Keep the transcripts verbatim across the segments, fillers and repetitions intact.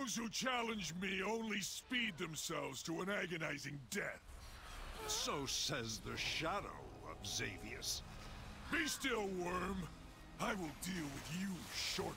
Those who challenge me only speed themselves to an agonizing death. So says the shadow of Xavius. Be still, worm. I will deal with you shortly.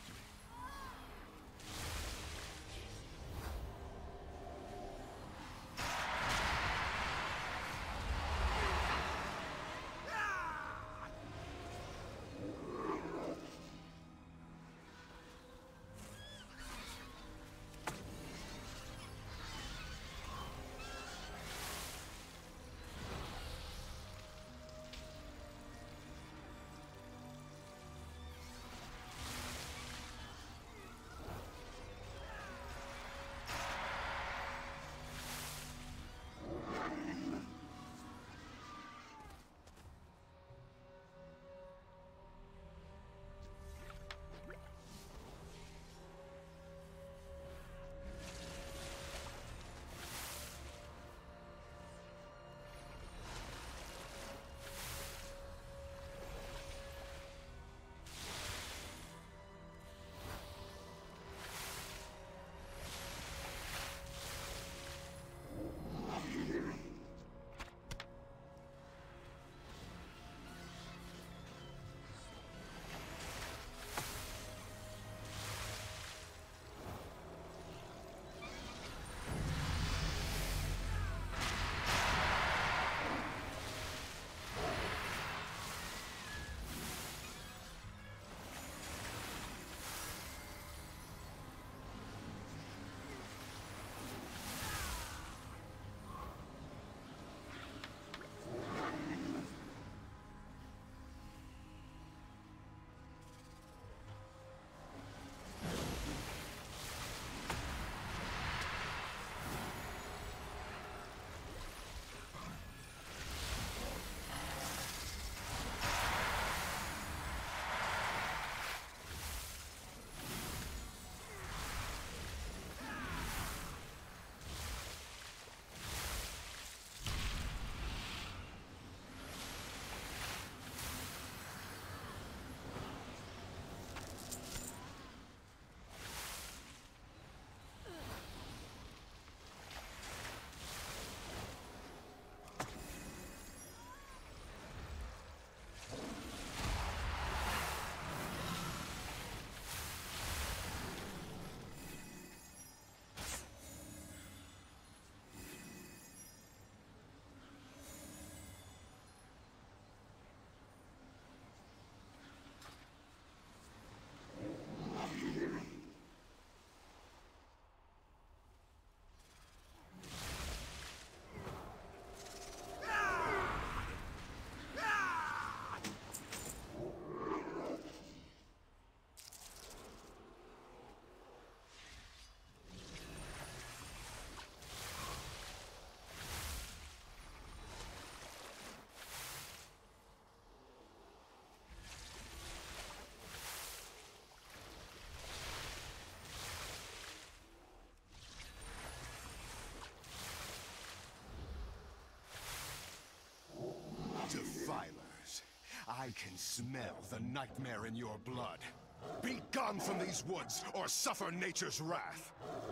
Defilers, I can smell the nightmare in your blood. Be gone from these woods, or suffer nature's wrath!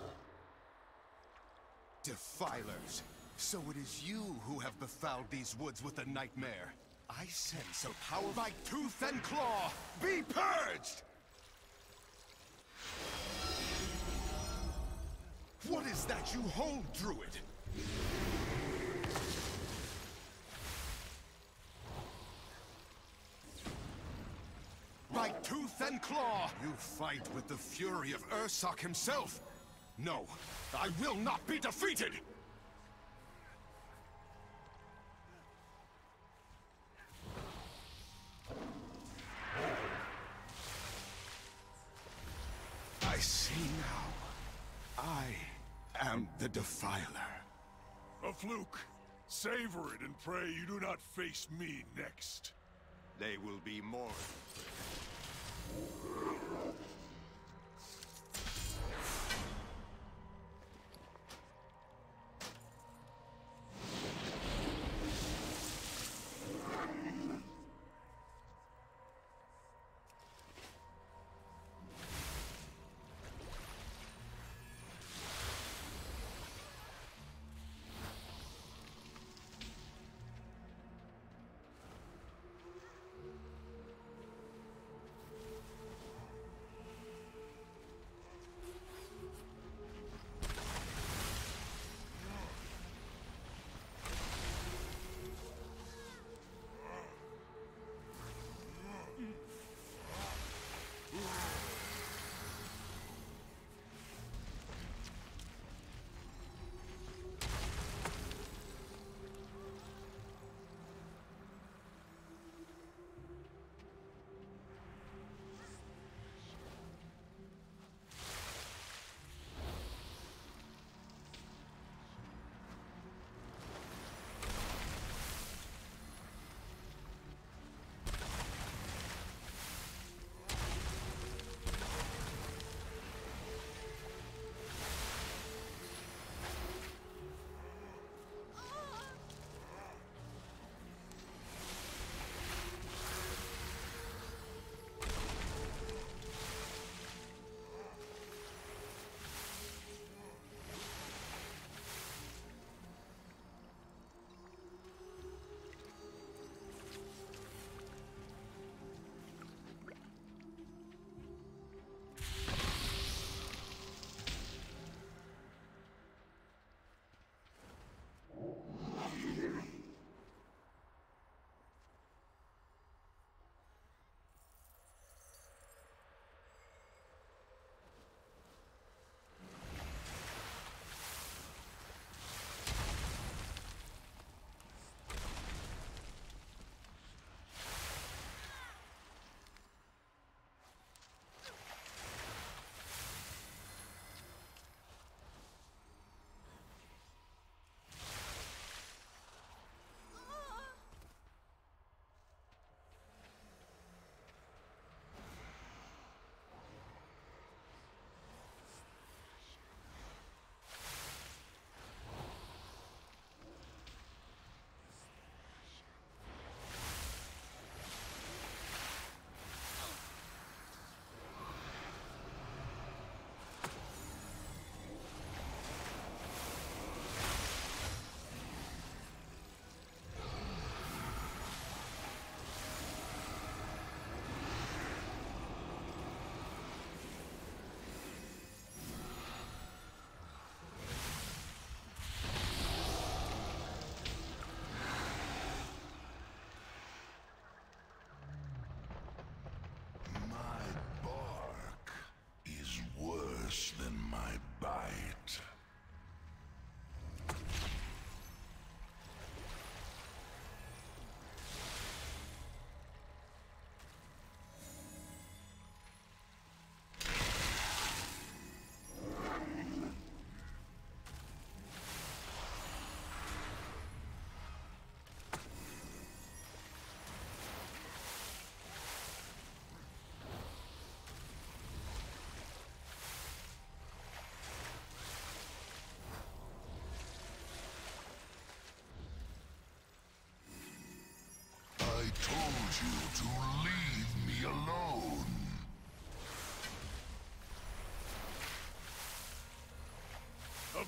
Defilers, so it is you who have befouled these woods with the nightmare. I sense a power by tooth and claw! Be purged! What is that you hold, Druid? By tooth and claw, you fight with the fury of Ursoc himself. No, I will not be defeated! I see now. I am the Defiler. A fluke. Savor it and pray you do not face me next. They will be more.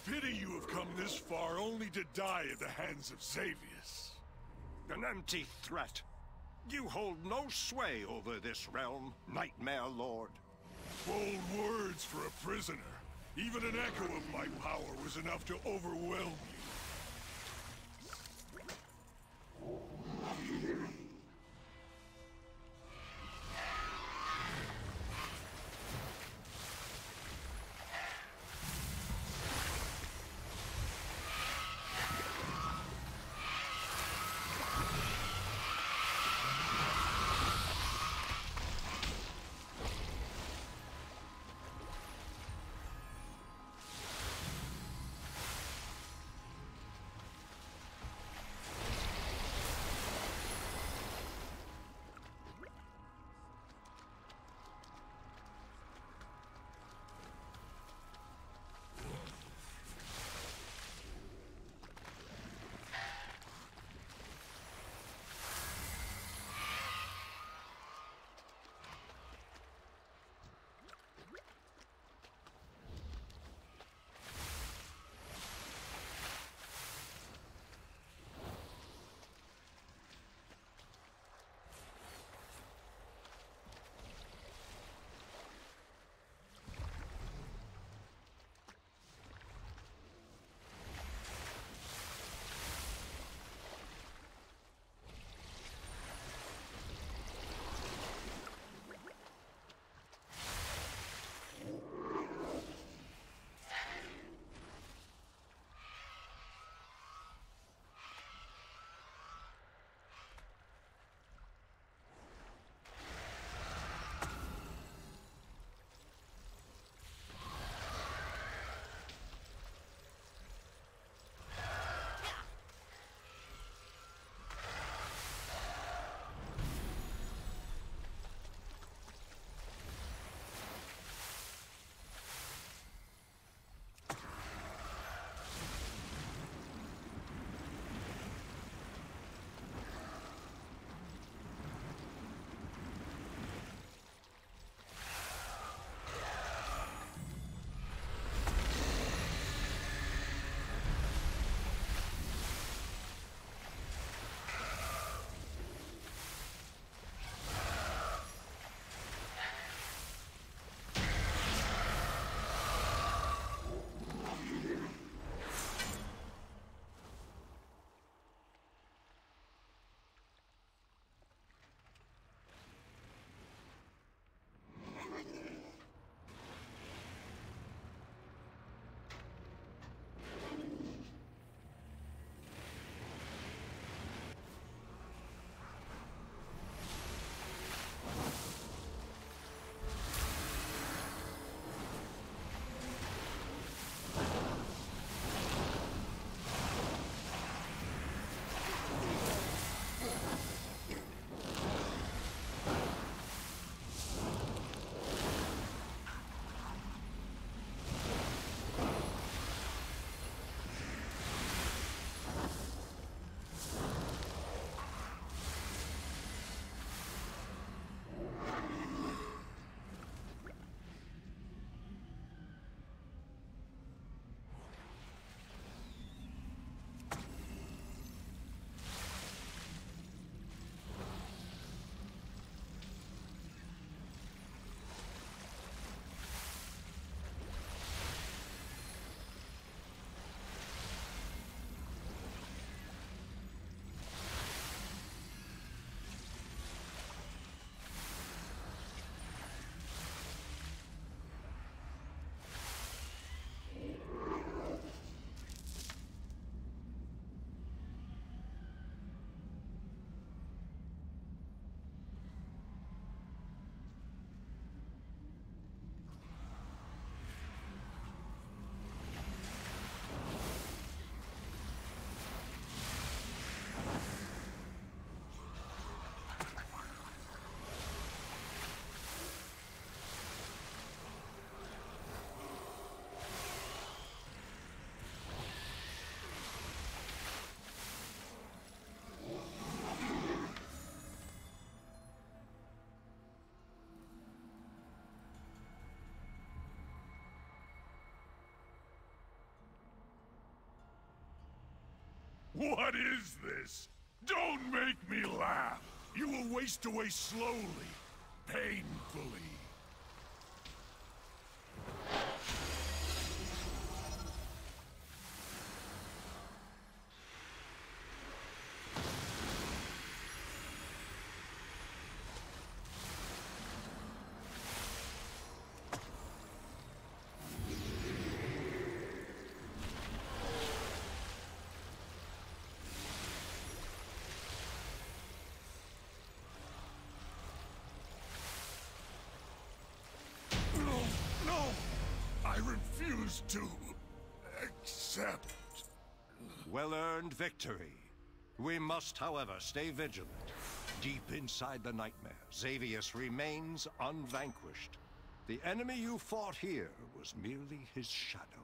pity you have come this far only to die at the hands of Xavius. An empty threat. You hold no sway over this realm, Nightmare Lord. Bold words for a prisoner. Even an echo of my power was enough to overwhelm you. What is this? Don't make me laugh! You will waste away slowly, painfully. I refuse to accept. Well-earned victory. We must, however, stay vigilant. Deep inside the nightmare, Xavius remains unvanquished. The enemy you fought here was merely his shadow.